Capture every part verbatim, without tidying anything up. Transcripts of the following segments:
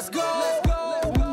let's go. Let's go.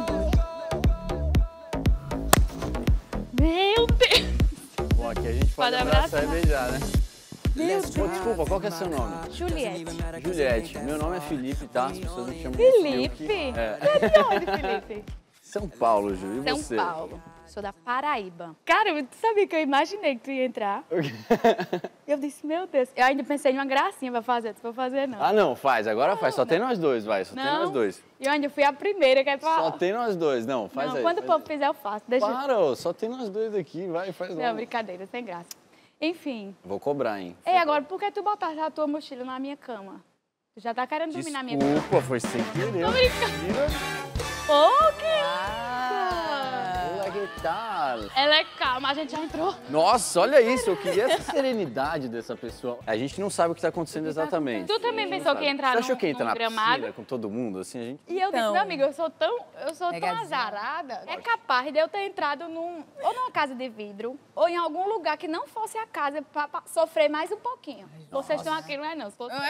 Meu Deus! Bom, aqui a gente pode, Pode abraçar e abraçar. beijar, né? Meu Pô, desculpa, qual que é seu nome? Juliette. Juliette. Meu nome é Felipe, tá? As pessoas me chamam de Felipe? Fiuk. É. Você é de onde, Felipe? São Paulo, Ju, e São você? Paulo. Sou da Paraíba. Cara, tu sabia que eu imaginei que tu ia entrar? Eu disse, meu Deus. Eu ainda pensei em uma gracinha pra fazer. Tu vai fazer, não. Ah, não, faz. Agora faz. Só tem nós dois, vai. Só não. tem nós dois. E eu ainda fui a primeira que é pra... Só tem nós dois. Não, faz não, aí. quando faz o povo aí. fizer, eu faço. Deixa... Para, ô, só tem nós dois aqui. Vai, faz logo. Não, brincadeira, sem graça. Enfim. Vou cobrar, hein? Ei, agora, por que tu botaste a tua mochila na minha cama? Tu já tá querendo dormir na minha cama. Desculpa, foi sem querer. Tô brincando. Ô, que Olá, que tal? Ela é calma, a gente já entrou. Nossa, olha isso. Eu queria essa serenidade dessa pessoa. A gente não sabe o que tá acontecendo exatamente. Tu também Não pensou sabe. que ia entrar Você achou num- que ia entrar num na gramado? piscina com todo mundo, assim, a gente... E eu disse, Então, meu amigo, eu sou tão, eu sou tão pegadinha. azarada. É capaz de eu ter entrado num, ou numa casa de vidro, ou em algum lugar que não fosse a casa, pra, pra sofrer mais um pouquinho. Vocês estão aqui, não é não? Se fosse...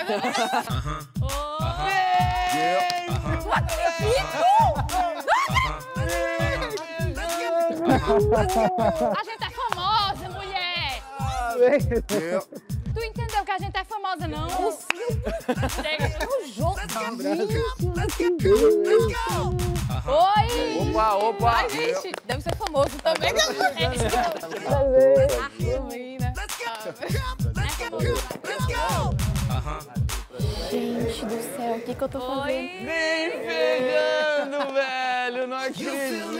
A gente é famosa, mulher! Tu entendeu que a gente é famosa, não? Chega no jogo. Oi! Opa, opa! Ai, gente, deve ser famoso também. Gente do céu, o que, que eu tô fazendo? Nem pegando, velho! Não acredito!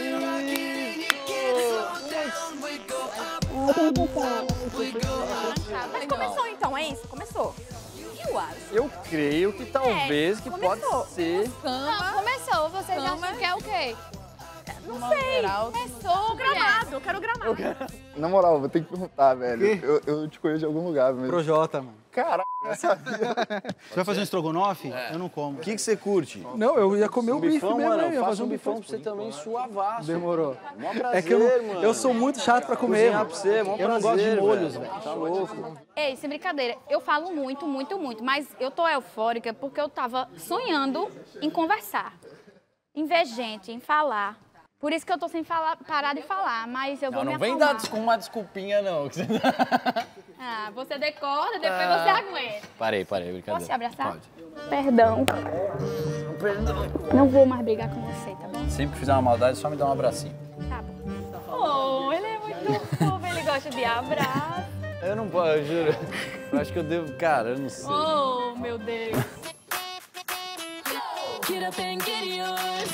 Mas começou então, é isso? Começou. Eu acho. Eu creio que talvez É, que começou. pode ser... Não, começou. Vocês Cama. acham que é o quê? Não sei. Começou, Gramado, eu quero gramado. Na moral, vou ter que perguntar, velho. Eu, eu te conheço de algum lugar mesmo. Projota, mano. Caralho, eu sabia. Você vai fazer um estrogonofe? Eu não como. O que, que você curte? Não, eu ia comer o bife Bifão, mesmo, mano, eu ia faça fazer um um bifão bifão. pra você também suavaço. Demorou. Mó prazer, É que eu, não- mano. eu sou muito chato pra comer. Cozinhar pra você, mó Eu não gosto de prazer, molhos, velho. velho. Tá louco. Ei, sem brincadeira, eu falo muito, muito, muito, mas eu tô eufórica porque eu tava sonhando em conversar, em ver gente, em falar. Por isso que eu tô sem falar, parar de falar, mas eu vou Não, me não vem acalmar. dar com uma desculpinha, não. que você- Ah, você decorda, depois você aguenta. Parei, parei, brincadeira. Posso te abraçar? Pode. Perdão. Não vou mais brigar com você, tá bom? Sempre que fizer uma maldade, só me dá um abracinho. Tá bom. Oh, ele é muito fofo, ele gosta de abraço. Eu não posso, eu juro. Eu acho que eu devo... Cara, eu não sei. Oh, meu Deus. Get up and get yours.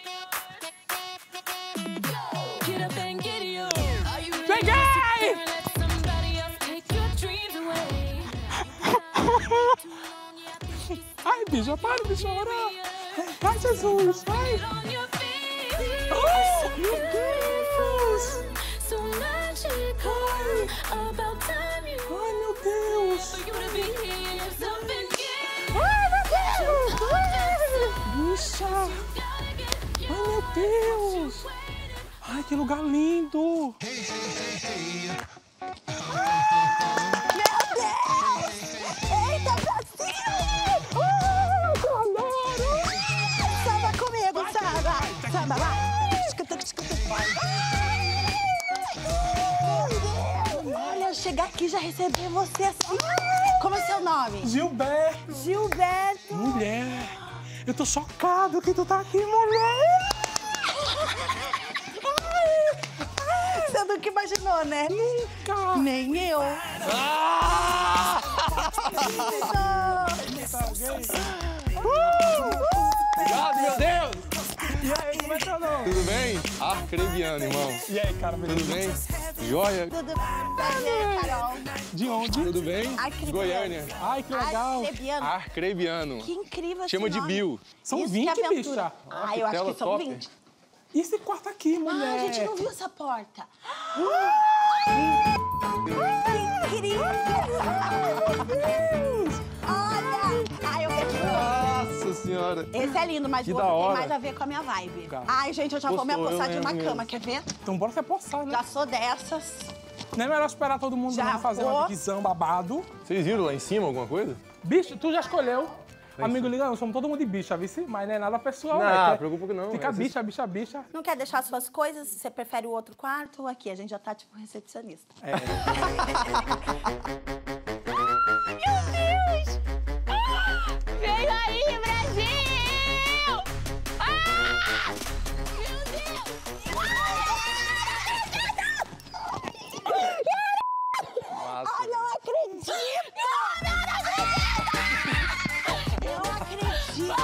Get up and get yours. Are you ready to sit there and let somebody else take your dreams away? Ai, bicho, para de chorar. Ai, Jesus, vai. On your feet. Oh, meu Deus. So magical. About time you Ai, meu Deus. for you to be here. Get up and get Ai, meu Deus. Bicha. Ai, meu Deus. Ai, que lugar lindo. Eita, Brasil! Uh, eu adoro! Samba comigo, samba! Samba, vai! Escuta, escuta. Olha, chegar aqui e já receber você assim. Como é seu nome? Gilberto. Gilberto. Mulher, eu tô chocado que tu tá aqui, mulher. Você nunca imaginou, né? Nunca. Nem eu. Ah! Obrigado, meu Deus. E aí, como é teu nome? Tudo bem? Arcrebiano, irmão. E aí, cara, Tudo bem? Joia? Tudo prazer, Carol. De onde? Tudo bem? Arcrebiano. Goiânia. Ai, que legal. Arcrebiano. Arcrebiano. Que incrível Chama esse de nome. Bill. São Isso que vinte, aventura. bicha. Ah, eu acho tela que são top. vinte. E esse quarto aqui, mulher? Ah, a gente não viu essa porta. Que incrível! Olha! Ai, eu quero... Nossa senhora. Esse é lindo, mas Que o da outro tem hora. mais a ver com a minha vibe. Cara. Ai, gente, eu já vou me Gostou, apossar eu de uma lembro cama, mesmo. quer ver? Então bora se apossar, né? Já sou dessas. Não é melhor esperar todo mundo Já não fazer vou. uma divisão babado. Vocês viram lá em cima alguma coisa? Bicho, tu já escolheu. Amigo, liga não, somos todo mundo de bicha, vice? Mas não é nada pessoal, Não, né? não preocupa que não. Fica Essas- bicha, bicha, bicha. Não quer deixar suas coisas? Você prefere o outro quarto ou aqui? A gente já tá tipo recepcionista. É. Vem aí, Brasil! Ah! Meu Deus! Massa. Ai, não acredito! Não acredito!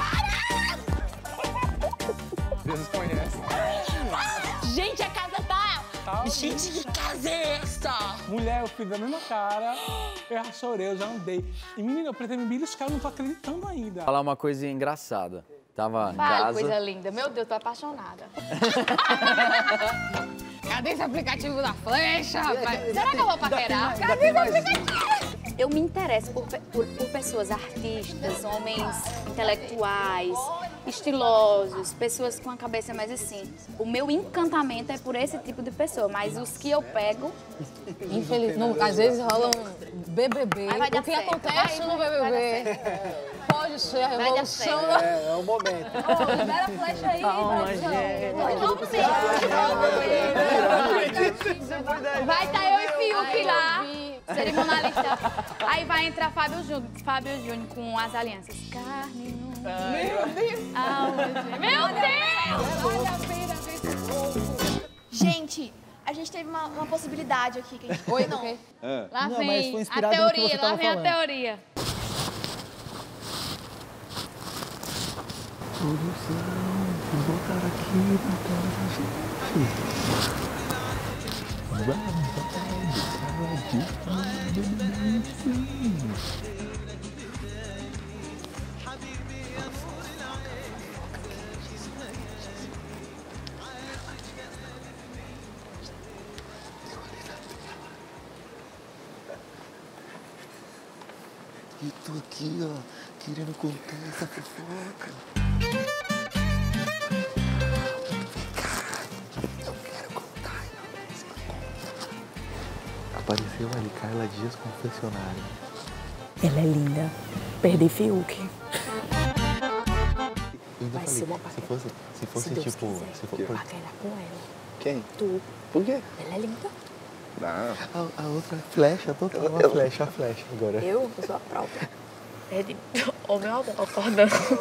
Deus conhece. Gente, a casa tá... Gente, que casa é essa? Mulher, eu fiz a mesma cara, eu já chorei, eu já andei. E, menina, eu pretendo me beliscar, eu não tô acreditando ainda. Falar uma coisa engraçada. Tava em Vale, casa. coisa linda. Meu Deus, tô apaixonada. Cadê esse aplicativo da flecha, rapaz? Será que eu vou paquerar? Cadê esse aplicativo? Eu me interesso por, pe- por, por pessoas artistas, homens intelectuais, estilosos, pessoas com a cabeça mais assim. O meu encantamento é por esse tipo de pessoa, mas os que eu pego... Infeliz... não, às vezes rola um B B B. Mas vai dar O que certo, acontece vai, no vai, vai dar B B B pode ser a Vai dar revolução. certo. É, é o momento. Ô, libera a flecha aí, Vai estar eu e Fiuk lá, cerimonialista. Aí vai entrar Fábio Júnior, Fábio Júnior com as alianças. Carne no... Meu Deus! Meu Deus! Gente, a gente teve uma, uma possibilidade aqui. Que a gente... Oi, não. não. Lá Não, vem mas foi a inspirado no que teoria, você lá tava vem a falando. teoria. E tô aqui, ó, querendo contar essa fofoca. Vem cá, eu quero contar, eu Apareceu ali Carla Dias confessionária. Ela é linda. Perdi Fiuk. Eu ainda Vai falei, ser uma se fosse, se fosse Se Deus tipo, quiser, se for, paquerar com ela. quem? Tu. Por quê? Ela é linda. Não. A, a outra flecha, total, a flecha, a flecha agora. Eu, eu sou a própria. É de... Ô, meu amor, acordando.